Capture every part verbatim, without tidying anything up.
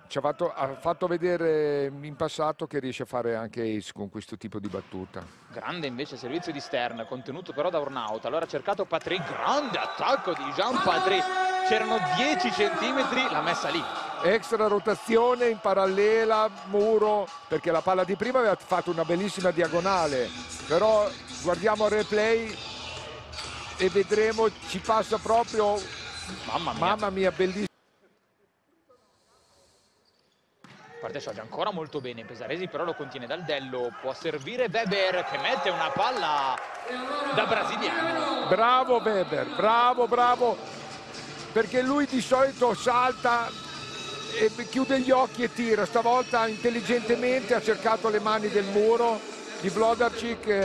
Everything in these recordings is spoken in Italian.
ci ha fatto, ha fatto vedere in passato che riesce a fare anche ace con questo tipo di battuta. Grande invece servizio di Stern, contenuto però da Urnaut. Allora ha cercato Patry, grande attacco di Jean Patry, c'erano dieci centimetri, l'ha messa lì. Extra rotazione in parallela, muro, perché la palla di prima aveva fatto una bellissima diagonale, però guardiamo il replay e vedremo, ci passa proprio, mamma mia, mamma mia, bellissimo. Parte Shoggia ancora molto bene, Pesaresi però lo contiene dal dello, può servire Weber che mette una palla da brasiliano. Bravo Weber, bravo, bravo, perché lui di solito salta e chiude gli occhi e tira, stavolta intelligentemente ha cercato le mani del muro di Wlodarczyk.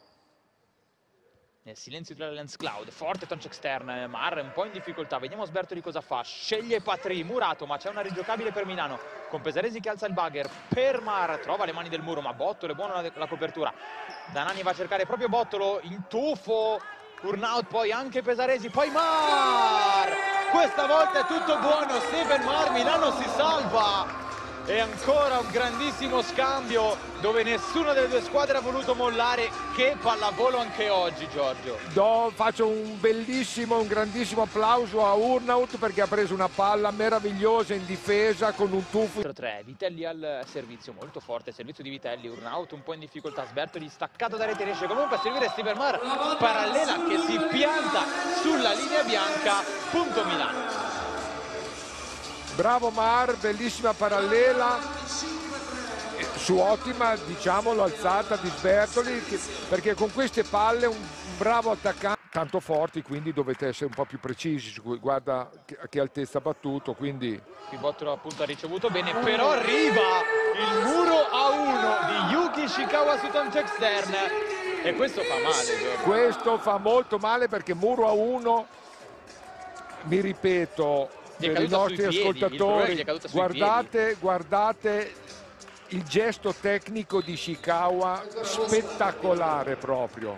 Nel silenzio della Lens Cloud, forte touch extern, Mar un po' in difficoltà, vediamo Sbertoli cosa fa, sceglie Patry, murato, ma c'è una rigiocabile per Milano, con Pesaresi che alza il bugger, per Mar, trova le mani del muro, ma Bottolo è buona la, la copertura, Danani va a cercare proprio Bottolo, in tuffo, Urnaut, poi anche Pesaresi, poi Mar, questa volta è tutto buono, Steven Mar, Milano si salva! E ancora un grandissimo scambio dove nessuna delle due squadre ha voluto mollare. Che pallavolo anche oggi, Giorgio. Do, faccio un bellissimo, un grandissimo applauso a Urnaut perché ha preso una palla meravigliosa in difesa con un tuffo. tre, Vitelli al servizio, molto forte, servizio di Vitelli, Urnaut un po' in difficoltà, Sbertoli staccato da rete, riesce comunque a servire Steven Mar, parallela che si pianta sulla linea bianca, punto Milano. Bravo Mar, bellissima parallela, su ottima, diciamolo, alzata di Sbertoli, che, perché con queste palle un, un bravo attaccante, tanto forti, quindi dovete essere un po' più precisi, guarda che, a che altezza ha battuto, quindi... Qui Bottolo appunto ha ricevuto bene, però arriva il muro a uno di Yuki Ishikawa su touch extern, e questo fa male. Giorgio. Questo fa molto male perché muro a uno, mi ripeto... Per i nostri ascoltatori, guardate, guardate il gesto tecnico di Ishikawa, spettacolare proprio.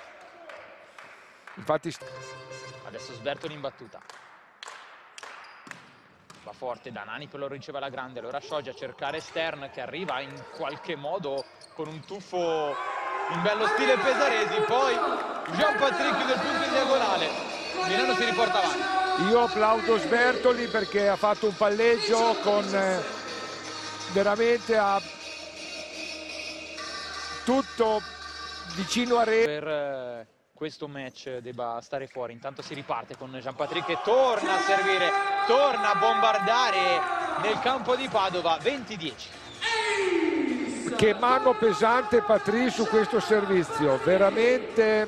Infatti adesso Sbertoli in battuta, va forte, Danani però lo riceve alla grande, allora Shoggia a cercare Stern che arriva in qualche modo con un tuffo in bello stile Pesaresi, poi Jean Patry chiude il punto in diagonale, Milano si riporta avanti. Io applaudo Sbertoli perché ha fatto un palleggio con eh, veramente a tutto vicino a rete. Per eh, questo match debba stare fuori, intanto si riparte con Jean Patry che torna a servire, torna a bombardare nel campo di Padova, venti dieci. Che mano pesante Patry su questo servizio, veramente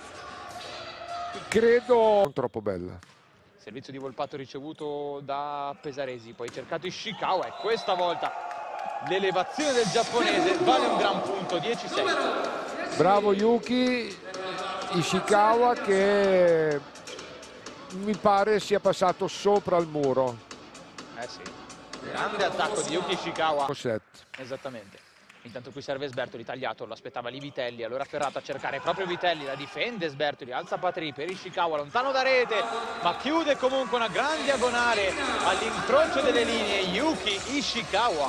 credo troppo bella. Servizio di Volpato ricevuto da Pesaresi, poi cercato Ishikawa e questa volta l'elevazione del giapponese vale un gran punto, dieci sei. Bravo Yuki Ishikawa che mi pare sia passato sopra il muro. Eh sì, grande attacco di Yuki Ishikawa. Set. Esattamente. Intanto qui serve Sbertoli, tagliato, lo aspettava lì Vitelli, allora Ferrato a cercare proprio Vitelli, la difende Sbertoli, alza Patry per Ishikawa, lontano da rete, ma chiude comunque una gran diagonale all'incrocio delle linee, Yuki Ishikawa.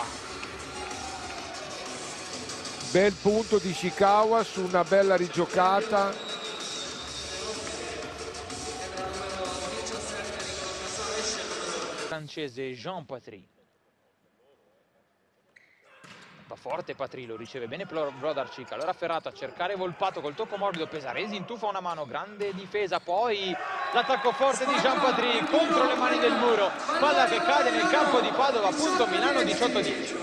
Bel punto di Ishikawa su una bella rigiocata. Francese Jean Patry. Va forte Patry, lo riceve bene Wlodarczyk, allora Ferrato a cercare Volpato col tocco morbido, Pesaresi intufa una mano, grande difesa, poi l'attacco forte di Jean Patry contro le mani del muro, palla che cade nel campo di Padova, punto Milano diciotto dieci.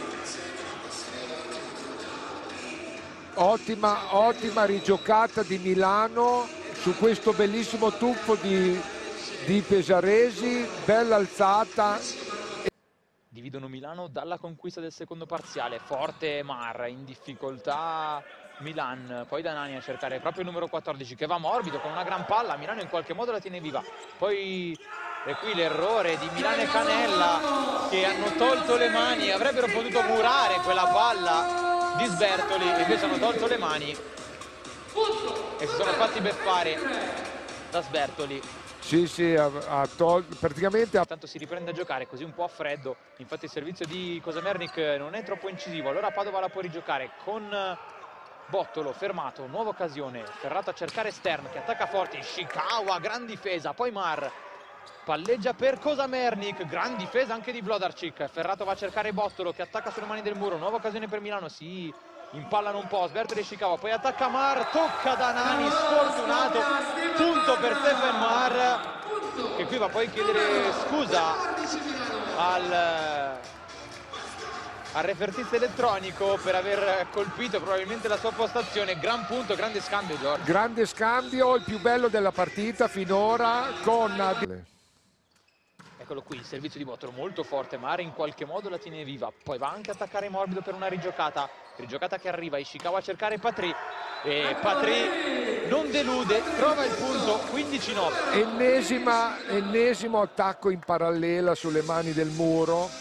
Ottima, ottima rigiocata di Milano su questo bellissimo tuffo di, di Pesaresi, bella alzata. Dividono Milano dalla conquista del secondo parziale, forte Mar, in difficoltà Milan, poi Danani a cercare proprio il numero quattordici che va morbido con una gran palla, Milano in qualche modo la tiene viva, poi è qui l'errore di Milano e Canella che hanno tolto le mani, avrebbero potuto murare quella palla di Sbertoli, invece hanno tolto le mani e si sono fatti beffare da Sbertoli. Sì, sì, ha, ha tol- praticamente ha... Tanto si riprende a giocare così un po' a freddo, infatti il servizio di Kosamernik non è troppo incisivo, allora Padova la può rigiocare con Bottolo fermato, nuova occasione, Ferrato a cercare Stern che attacca forte, Ishikawa, gran difesa, poi Mar palleggia per Kosamernik, gran difesa anche di Vlodarczyk, Ferrato va a cercare Bottolo che attacca sulle mani del muro, nuova occasione per Milano, si impallano un po', Sbertoli e Ishikawa, poi attacca Mar, tocca da Nani, sfortunato, punto per Stefan Mar, che qui va poi a chiedere scusa al, al refertista elettronico per aver colpito probabilmente la sua postazione. Gran punto, grande scambio, Giorgio. Grande scambio, il più bello della partita finora con... Eccolo qui, il servizio di Bottolo molto forte, Mare in qualche modo la tiene viva, poi va anche a attaccare Morbido per una rigiocata, rigiocata che arriva, Ishikawa a cercare Patry, e Patry non delude, trova il punto, quindici nove. Ennesima, ennesimo attacco in parallela sulle mani del muro.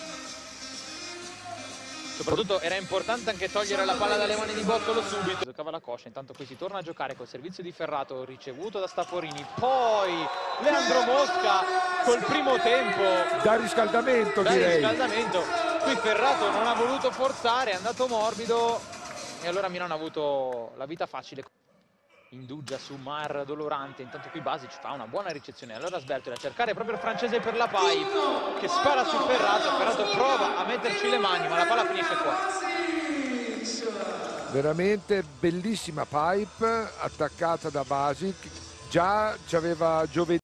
Soprattutto era importante anche togliere la palla dalle mani di Bottolo subito. Giocava la coscia, intanto qui si torna a giocare col servizio di Ferrato ricevuto da Staporini. Poi Leandro Mosca col primo tempo. Da riscaldamento da direi. riscaldamento. Qui Ferrato non ha voluto forzare, è andato morbido e allora Milano ha avuto la vita facile. Indugia su Mar Dolorante, intanto qui Basic fa una buona ricezione, allora Sbertoli a cercare proprio il francese per la Pai che spara su Ferrato, Ferrato prova a metterci le mani ma la palla finisce fuori. Veramente bellissima pipe attaccata da Basic, già ci aveva giovedì